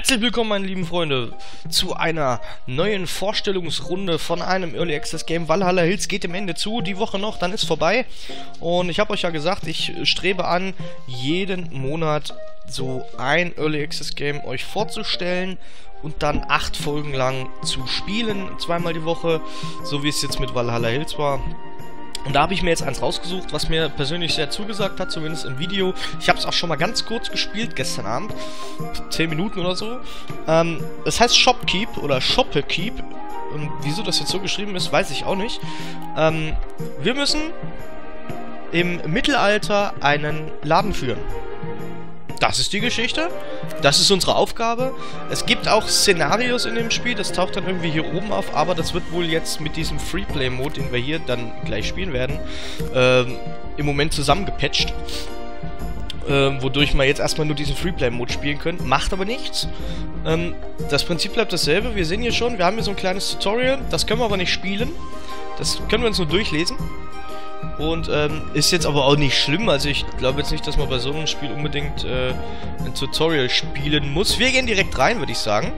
Herzlich willkommen, meine lieben Freunde, zu einer neuen Vorstellungsrunde von einem Early Access Game. Valhalla Hills geht dem Ende zu, die Woche noch, dann ist vorbei. Und ich habe euch ja gesagt, ich strebe an, jeden Monat so ein Early Access Game euch vorzustellen und dann 8 Folgen lang zu spielen, zweimal die Woche, so wie es jetzt mit Valhalla Hills war. Und da habe ich mir jetzt eins rausgesucht, was mir persönlich sehr zugesagt hat, zumindest im Video. Ich habe es auch schon mal ganz kurz gespielt, gestern Abend. 10 Minuten oder so. Es heißt Shopkeep oder Shopkeep. Und wieso das jetzt so geschrieben ist, weiß ich auch nicht. Wir müssen im Mittelalter einen Laden führen. Das ist die Geschichte. Das ist unsere Aufgabe. Es gibt auch Szenarios in dem Spiel. Das taucht dann irgendwie hier oben auf. Aber das wird wohl jetzt mit diesem Freeplay-Mode, den wir hier dann gleich spielen werden, im Moment zusammengepatcht. Wodurch wir jetzt erstmal nur diesen Freeplay-Mode spielen können. Macht aber nichts. Das Prinzip bleibt dasselbe. Wir sehen hier schon, wir haben hier so ein kleines Tutorial. Das können wir aber nicht spielen. Das können wir uns nur durchlesen. Und ist jetzt aber auch nicht schlimm, also ich glaube jetzt nicht, dass man bei so einem Spiel unbedingt ein Tutorial spielen muss. Wir gehen direkt rein, würde ich sagen.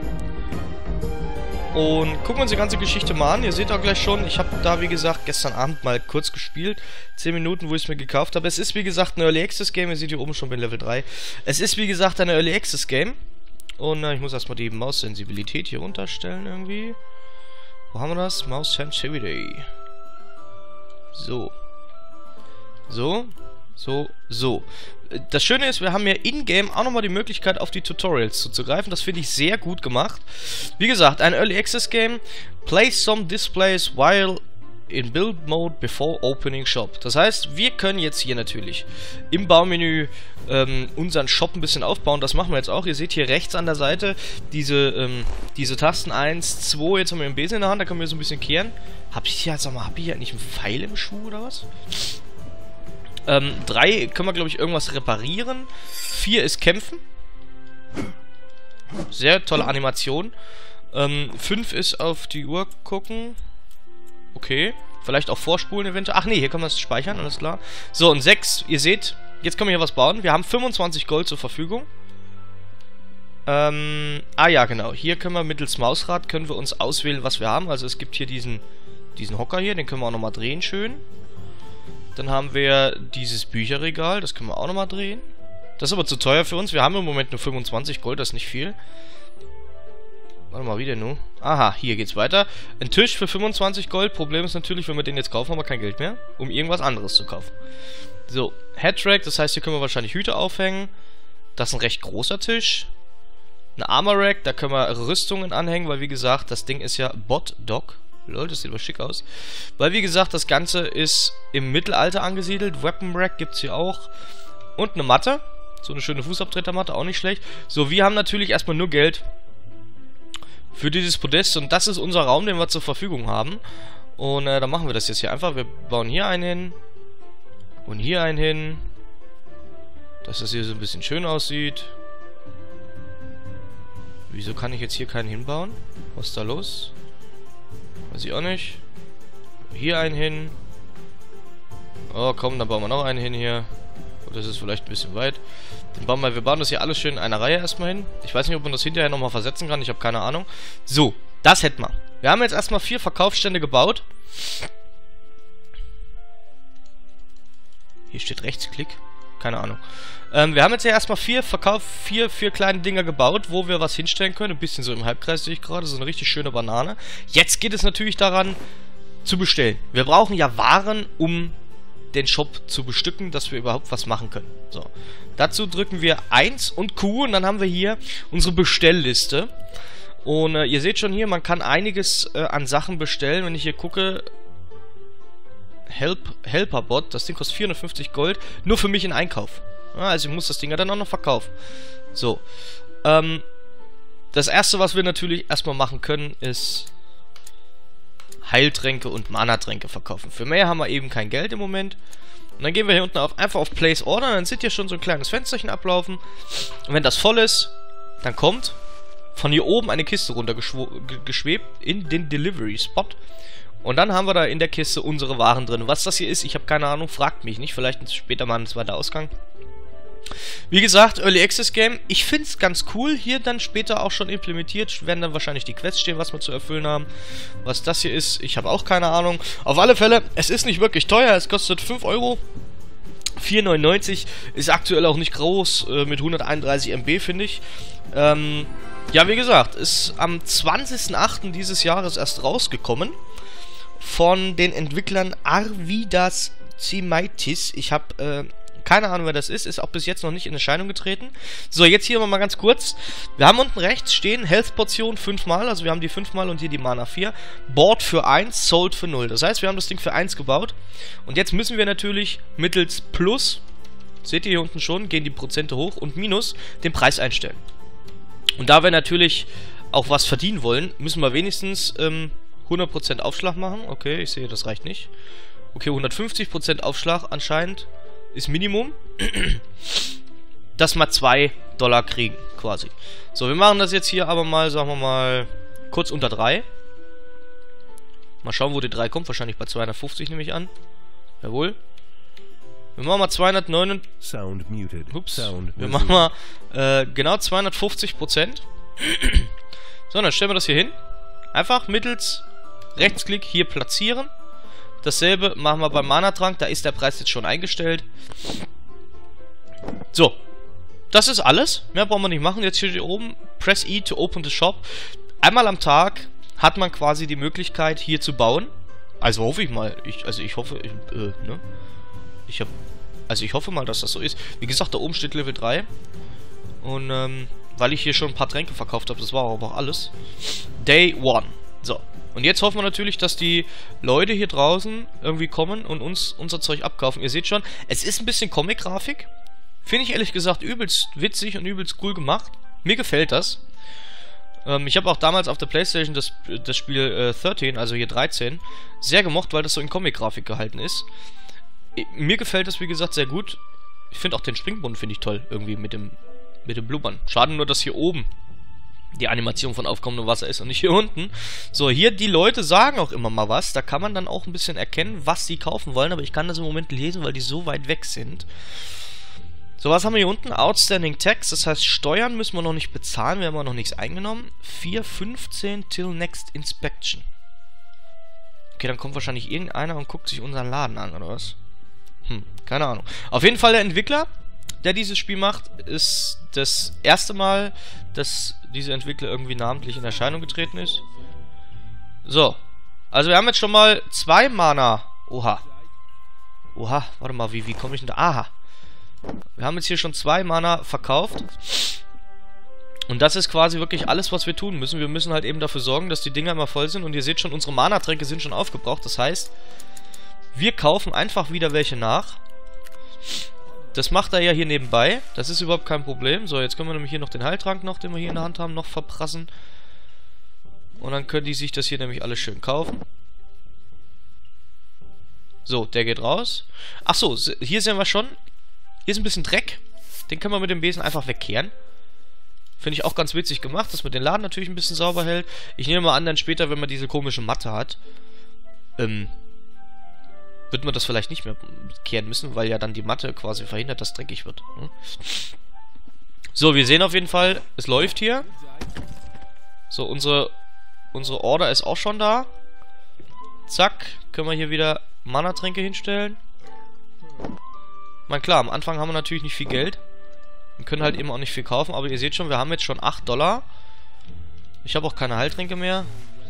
Und gucken uns die ganze Geschichte mal an. Ihr seht auch gleich schon, ich habe da wie gesagt gestern Abend mal kurz gespielt. 10 Minuten, wo ich es mir gekauft habe. Es ist wie gesagt ein Early Access Game, ihr seht hier oben schon bei Level 3. Es ist wie gesagt ein Early Access Game. Und ich muss erstmal die Maussensibilität hier runterstellen irgendwie. Wo haben wir das? Mouse Sensitivity. So. So. Das Schöne ist, wir haben ja in-game auch nochmal die Möglichkeit, auf die Tutorials zuzugreifen. Das finde ich sehr gut gemacht. Wie gesagt, ein Early Access Game. Place some displays while in Build Mode before opening Shop. Das heißt, wir können jetzt hier natürlich im Baumenü unseren Shop ein bisschen aufbauen. Das machen wir jetzt auch. Ihr seht hier rechts an der Seite diese Tasten 1, 2. Jetzt haben wir einen Besen in der Hand, da können wir so ein bisschen kehren. Hab ich hier nicht einen Pfeil im Schuh oder was? 3 können wir, glaube ich, irgendwas reparieren. 4 ist kämpfen. Sehr tolle Animation. 5 ist auf die Uhr gucken. Okay. Vielleicht auch vorspulen eventuell. Ach nee, hier können wir es speichern, alles klar. So, und 6, ihr seht, jetzt können wir hier was bauen. Wir haben 25 Gold zur Verfügung. Ja, genau. Hier können wir mittels Mausrad können wir uns auswählen, was wir haben. Also es gibt hier diesen Hocker hier, den können wir auch nochmal drehen, schön. Dann haben wir dieses Bücherregal, das können wir auch nochmal drehen. Das ist aber zu teuer für uns. Wir haben im Moment nur 25 Gold, das ist nicht viel. Warte mal, wie denn nun? Aha, hier geht's weiter. Ein Tisch für 25 Gold. Problem ist natürlich, wenn wir den jetzt kaufen, haben wir kein Geld mehr, um irgendwas anderes zu kaufen. So, Headrack, das heißt, hier können wir wahrscheinlich Hüte aufhängen. Das ist ein recht großer Tisch. Ein Armor Rack, da können wir Rüstungen anhängen, weil wie gesagt, das Ding ist ja Bot-Dog. Lol, das sieht aber schick aus. Weil wie gesagt, das Ganze ist im Mittelalter angesiedelt. Weapon Rack gibt es hier auch. Und eine Matte. So eine schöne Fußabtretermatte, auch nicht schlecht. So, wir haben natürlich erstmal nur Geld für dieses Podest. Und das ist unser Raum, den wir zur Verfügung haben. Und dann machen wir das jetzt hier einfach. Wir bauen hier einen hin. Und hier einen hin. Dass das hier so ein bisschen schön aussieht. Wieso kann ich jetzt hier keinen hinbauen? Was ist da los? Weiß ich auch nicht. Hier einen hin. Oh, komm, dann bauen wir noch einen hin hier. Oh, das ist vielleicht ein bisschen weit. Wir bauen das hier alles schön in einer Reihe erstmal hin. Ich weiß nicht, ob man das hinterher nochmal versetzen kann. Ich habe keine Ahnung. So, das hätten wir. Wir haben jetzt erstmal 4 Verkaufsstände gebaut. Hier steht Rechtsklick. Keine Ahnung. Wir haben jetzt ja erstmal 4 kleine Dinger gebaut, wo wir was hinstellen können. Ein bisschen so im Halbkreis sehe ich gerade. So eine richtig schöne Banane. Jetzt geht es natürlich daran, zu bestellen. Wir brauchen ja Waren, um den Shop zu bestücken, dass wir überhaupt was machen können. So. Dazu drücken wir 1 und Q und dann haben wir hier unsere Bestellliste. Und ihr seht schon hier, man kann einiges an Sachen bestellen. Wenn ich hier gucke, Helperbot, das Ding kostet 450 Gold, nur für mich in Einkauf. Ja, also ich muss das Ding ja dann auch noch verkaufen. So. Das erste, was wir natürlich erstmal machen können, ist Heiltränke und Mana-Tränke verkaufen. Für mehr haben wir eben kein Geld im Moment. Und dann gehen wir hier unten einfach auf Place Order, dann seht ihr schon so ein kleines Fensterchen ablaufen. Und wenn das voll ist, dann kommt von hier oben eine Kiste runtergeschwebt in den Delivery Spot. Und dann haben wir da in der Kiste unsere Waren drin. Was das hier ist, ich habe keine Ahnung, fragt mich nicht. Vielleicht später mal ein zweiter Ausgang. Wie gesagt, Early Access Game, ich finde es ganz cool, hier dann später auch schon implementiert, werden dann wahrscheinlich die Quests stehen, was wir zu erfüllen haben. Was das hier ist, ich habe auch keine Ahnung. Auf alle Fälle, es ist nicht wirklich teuer, es kostet 5 Euro. 4,99 ist aktuell auch nicht groß, mit 131 MB, finde ich. Ja, wie gesagt, ist am 20.08. dieses Jahres erst rausgekommen von den Entwicklern Arvidas Zimaitis. Ich habe keine Ahnung, wer das ist auch bis jetzt noch nicht in Erscheinung getreten. So, jetzt hier mal ganz kurz. Wir haben unten rechts stehen Health-Portion 5-mal, also wir haben die 5-mal und hier die Mana 4. Board für 1, Sold für 0. Das heißt, wir haben das Ding für 1 gebaut. Und jetzt müssen wir natürlich mittels Plus, seht ihr hier unten schon, gehen die Prozente hoch und Minus den Preis einstellen. Und da wir natürlich auch was verdienen wollen, müssen wir wenigstens 100% Aufschlag machen. Okay, ich sehe, das reicht nicht. Okay, 150% Aufschlag anscheinend ist Minimum, dass wir $2 kriegen, quasi. So, wir machen das jetzt hier aber mal, sagen wir mal, kurz unter 3. Mal schauen, wo die 3 kommt. Wahrscheinlich bei 250, nehme ich an. Jawohl. Wir machen mal 209. Ups. Wir machen mal genau 250%. So, dann stellen wir das hier hin. Einfach mittels Rechtsklick hier platzieren. Dasselbe machen wir beim Mana-Trank, da ist der Preis jetzt schon eingestellt. So, das ist alles. Mehr brauchen wir nicht machen. Jetzt hier oben, Press E to open the shop. Einmal am Tag hat man quasi die Möglichkeit, hier zu bauen. Also hoffe ich mal. Ich hoffe, ne? Ich hoffe mal, dass das so ist. Wie gesagt, da oben steht Level 3. Und, weil ich hier schon ein paar Tränke verkauft habe, das war aber auch alles. Day 1. So. Und jetzt hoffen wir natürlich, dass die Leute hier draußen irgendwie kommen und uns unser Zeug abkaufen. Ihr seht schon, es ist ein bisschen Comic-Grafik. Finde ich ehrlich gesagt übelst witzig und übelst cool gemacht. Mir gefällt das. Ich habe auch damals auf der Playstation das Spiel 13, also hier 13, sehr gemocht, weil das so in Comic-Grafik gehalten ist. Mir gefällt das, wie gesagt, sehr gut. Ich finde auch den Springbrunnen finde ich toll, irgendwie mit dem Blubbern. Schade nur, dass hier oben die Animation von aufkommendem Wasser ist und nicht hier unten. So, hier, die Leute sagen auch immer mal was. Da kann man dann auch ein bisschen erkennen, was sie kaufen wollen. Aber ich kann das im Moment lesen, weil die so weit weg sind. So, was haben wir hier unten? Outstanding Tax. Das heißt, Steuern müssen wir noch nicht bezahlen. Wir haben auch noch nichts eingenommen. 4,15 till next inspection. Okay, dann kommt wahrscheinlich irgendeiner und guckt sich unseren Laden an, oder was? Keine Ahnung. Auf jeden Fall der Entwickler, der dieses Spiel macht, ist das erste Mal, dass dieser Entwickler irgendwie namentlich in Erscheinung getreten ist. So. Also wir haben jetzt schon mal 2 Mana. Oha. Oha, warte mal, wie komme ich denn da? Aha. Wir haben jetzt hier schon 2 Mana verkauft. Und das ist quasi wirklich alles, was wir tun müssen. Wir müssen halt eben dafür sorgen, dass die Dinger immer voll sind. Und ihr seht schon, unsere Mana-Tränke sind schon aufgebraucht. Das heißt, wir kaufen einfach wieder welche nach. Das macht er ja hier nebenbei. Das ist überhaupt kein Problem. So, jetzt können wir nämlich hier noch den Heiltrank noch, den wir hier in der Hand haben, noch verprassen. Und dann können die sich das hier nämlich alles schön kaufen. So, der geht raus. Achso, hier sehen wir schon. Hier ist ein bisschen Dreck. Den können wir mit dem Besen einfach wegkehren. Finde ich auch ganz witzig gemacht, dass man den Laden natürlich ein bisschen sauber hält. Ich nehme mal an, dann später, wenn man diese komische Matte hat, wird man das vielleicht nicht mehr kehren müssen, weil ja dann die Matte quasi verhindert, dass es dreckig wird. So, wir sehen auf jeden Fall, es läuft hier. So, unsere Order ist auch schon da. Zack, können wir hier wieder Mana-Tränke hinstellen. Ich meine, klar, am Anfang haben wir natürlich nicht viel Geld. Wir können halt eben auch nicht viel kaufen, aber ihr seht schon, wir haben jetzt schon $8. Ich habe auch keine Heiltränke mehr.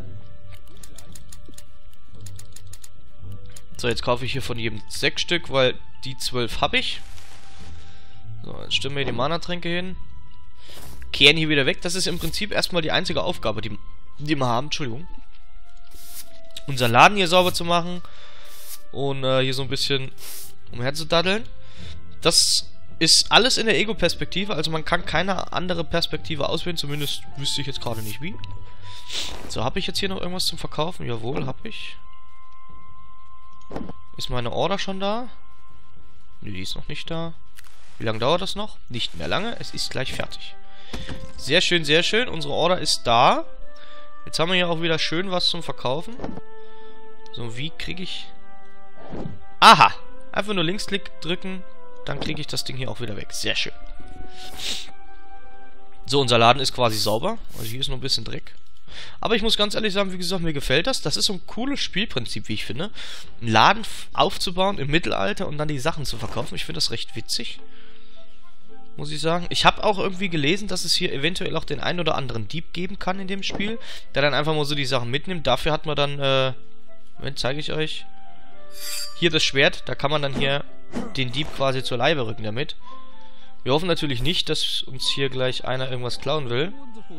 So, jetzt kaufe ich hier von jedem 6 Stück, weil die 12 habe ich. So, jetzt stellen wir hier die Mana-Tränke hin. Kehren hier wieder weg. Das ist im Prinzip erstmal die einzige Aufgabe, die wir haben. Entschuldigung. Unser Laden hier sauber zu machen. Und hier so ein bisschen umherzudaddeln. Das ist alles in der Ego-Perspektive. Also man kann keine andere Perspektive auswählen. Zumindest wüsste ich jetzt gerade nicht wie. So, habe ich jetzt hier noch irgendwas zum Verkaufen? Jawohl, habe ich. Ist meine Order schon da? Ne, die ist noch nicht da. Wie lange dauert das noch? Nicht mehr lange. Es ist gleich fertig. Sehr schön, sehr schön. Unsere Order ist da. Jetzt haben wir hier auch wieder schön was zum Verkaufen. So, wie kriege ich... Aha! Einfach nur Linksklick drücken dann kriege ich das Ding hier auch wieder weg. Sehr schön. So, unser Laden ist quasi sauber. Also hier ist noch ein bisschen Dreck. Aber ich muss ganz ehrlich sagen, wie gesagt, mir gefällt das. Das ist so ein cooles Spielprinzip, wie ich finde. Einen Laden aufzubauen im Mittelalter und dann die Sachen zu verkaufen. Ich finde das recht witzig. Muss ich sagen. Ich habe auch irgendwie gelesen, dass es hier eventuell auch den einen oder anderen Dieb geben kann in dem Spiel. Der dann einfach mal so die Sachen mitnimmt. Dafür hat man dann, Moment, zeige ich euch. Hier das Schwert. Da kann man dann hier den Dieb quasi zur Leibe rücken damit. Wir hoffen natürlich nicht, dass uns hier gleich einer irgendwas klauen will.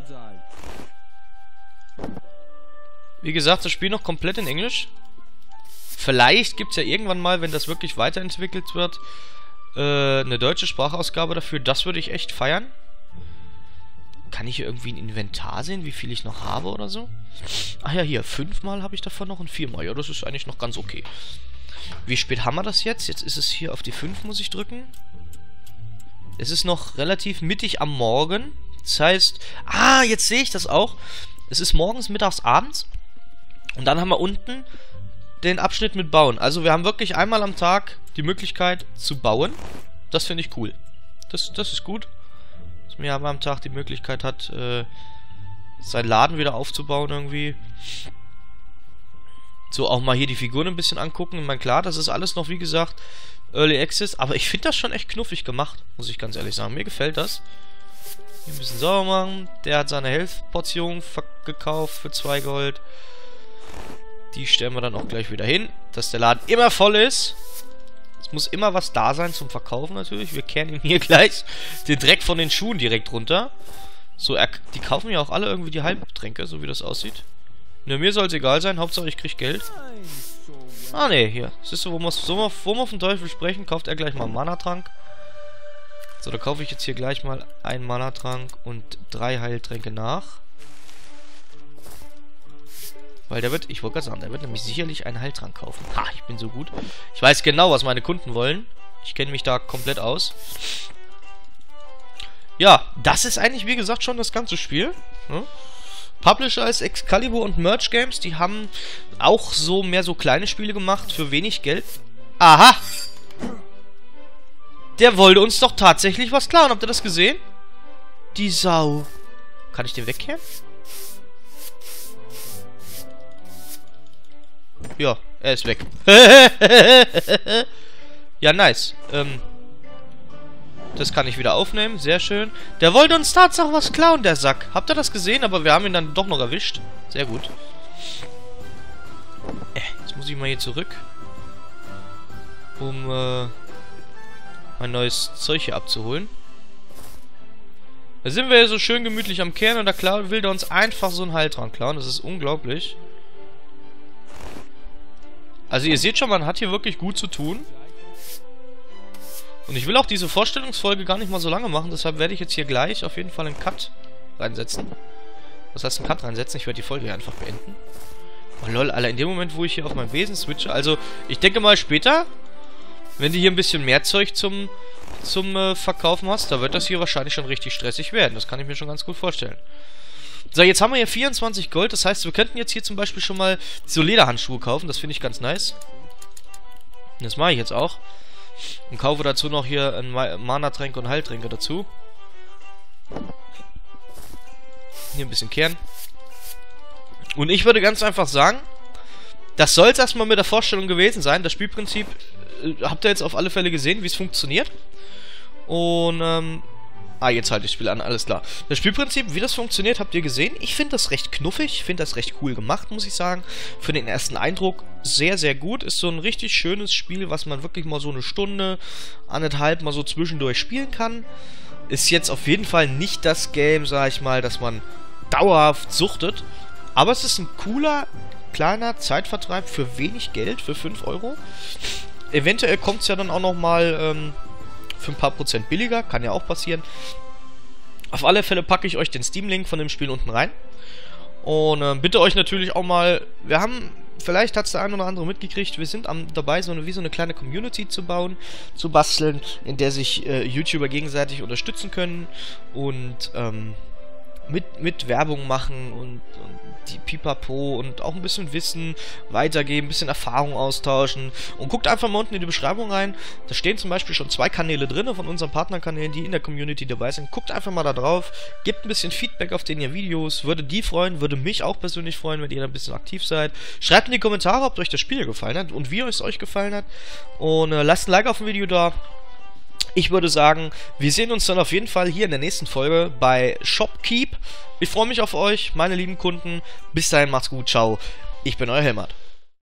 Wie gesagt, das Spiel noch komplett in Englisch. Vielleicht gibt es ja irgendwann mal, wenn das wirklich weiterentwickelt wird, eine deutsche Sprachausgabe dafür. Das würde ich echt feiern. Kann ich hier irgendwie ein Inventar sehen, wie viel ich noch habe oder so? Ach ja, hier, 5-mal habe ich davon noch und 4-mal. Ja, das ist eigentlich noch ganz okay. Wie spät haben wir das jetzt? Jetzt ist es hier auf die 5, muss ich drücken. Es ist noch relativ mittig am Morgen. Das heißt... Ah, jetzt sehe ich das auch. Es ist morgens, mittags, abends. Und dann haben wir unten den Abschnitt mit Bauen. Also wir haben wirklich einmal am Tag die Möglichkeit zu bauen. Das finde ich cool. Das ist gut. Dass man einmal am Tag die Möglichkeit hat, seinen Laden wieder aufzubauen irgendwie. So, auch mal hier die Figuren ein bisschen angucken. Ich meine, klar, das ist alles noch, wie gesagt, Early Access. Aber ich finde das schon echt knuffig gemacht, muss ich ganz ehrlich sagen. Mir gefällt das. Hier ein bisschen sauber machen. Der hat seine Health-Portion gekauft für 2 Gold. Die stellen wir dann auch gleich wieder hin, dass der Laden immer voll ist. Es muss immer was da sein zum Verkaufen natürlich. Wir kehren ihm hier gleich den Dreck von den Schuhen direkt runter. So, die kaufen ja auch alle irgendwie die Heiltränke, so wie das aussieht. Ne, mir soll es egal sein, Hauptsache ich krieg Geld. Ah ne, hier. Siehst du, wo wir vom Teufel sprechen, kauft er gleich mal einen Mana-Trank. So, da kaufe ich jetzt hier gleich mal einen Mana-Trank und 3 Heiltränke nach. Weil der wird, ich wollte gerade sagen, der wird nämlich sicherlich einen Heiltrank kaufen. Ha, ich bin so gut. Ich weiß genau, was meine Kunden wollen. Ich kenne mich da komplett aus. Ja, das ist eigentlich, wie gesagt, schon das ganze Spiel. Ne? Publisher ist Excalibur und Merge Games. Die haben auch so mehr so kleine Spiele gemacht für wenig Geld. Aha! Der wollte uns doch tatsächlich was klauen. Habt ihr das gesehen? Die Sau. Kann ich den wegkehren? Ja, er ist weg. Ja, nice. Das kann ich wieder aufnehmen. Sehr schön. Der wollte uns tatsächlich was klauen, der Sack. Habt ihr das gesehen? Aber wir haben ihn dann doch noch erwischt. Sehr gut. Jetzt muss ich mal hier zurück. Um, mein neues Zeug hier abzuholen. Da sind wir ja so schön gemütlich am Kern und da will der uns einfach so einen Heiltrank klauen. Das ist unglaublich. Also ihr seht schon, man hat hier wirklich gut zu tun. Und ich will auch diese Vorstellungsfolge gar nicht mal so lange machen, deshalb werde ich jetzt hier gleich auf jeden Fall einen Cut reinsetzen. Was heißt einen Cut reinsetzen? Ich werde die Folge hier einfach beenden. Oh lol, Alter, in dem Moment, wo ich hier auf mein Wesen switche, also ich denke mal später, wenn du hier ein bisschen mehr Zeug zum Verkaufen hast, da wird das hier wahrscheinlich schon richtig stressig werden. Das kann ich mir schon ganz gut vorstellen. So, jetzt haben wir hier 24 Gold. Das heißt, wir könnten jetzt hier zum Beispiel schon mal so Lederhandschuhe kaufen. Das finde ich ganz nice. Das mache ich jetzt auch. Und kaufe dazu noch hier ein Mana-Tränke und Heiltränke dazu. Hier ein bisschen Kern. Und ich würde ganz einfach sagen, das soll es erstmal mit der Vorstellung gewesen sein. Das Spielprinzip habt ihr jetzt auf alle Fälle gesehen, wie es funktioniert. Und, jetzt halte ich das Spiel an, alles klar. Das Spielprinzip, wie das funktioniert, habt ihr gesehen. Ich finde das recht knuffig, ich finde das recht cool gemacht, muss ich sagen. Für den ersten Eindruck sehr, sehr gut. Ist so ein richtig schönes Spiel, was man wirklich mal so eine Stunde, 1,5 mal so zwischendurch spielen kann. Ist jetzt auf jeden Fall nicht das Game, sag ich mal, dass man dauerhaft suchtet. Aber es ist ein cooler, kleiner Zeitvertreib für wenig Geld, für 5 Euro. Eventuell kommt es ja dann auch nochmal für ein paar Prozent billiger, kann ja auch passieren. Auf alle Fälle packe ich euch den Steam-Link von dem Spiel unten rein. Und bitte euch natürlich auch mal, wir haben, vielleicht hat es der ein oder andere mitgekriegt, wir sind dabei, wie so eine kleine Community zu bauen, zu basteln, in der sich YouTuber gegenseitig unterstützen können. Und mit Werbung machen und die Pipapo und auch ein bisschen Wissen weitergeben, ein bisschen Erfahrung austauschen und guckt einfach mal unten in die Beschreibung rein. Da stehen zum Beispiel schon 2 Kanäle drin von unseren Partnerkanälen, die in der Community dabei sind. Guckt einfach mal da drauf, gebt ein bisschen Feedback auf den Videos, würde die freuen, würde mich auch persönlich freuen, wenn ihr da ein bisschen aktiv seid. Schreibt in die Kommentare, ob euch das Spiel gefallen hat und wie es euch gefallen hat und lasst ein Like auf dem Video da. Ich würde sagen, wir sehen uns dann auf jeden Fall hier in der nächsten Folge bei Shopkeep. Ich freue mich auf euch, meine lieben Kunden. Bis dahin, macht's gut, ciao. Ich bin euer Helmut.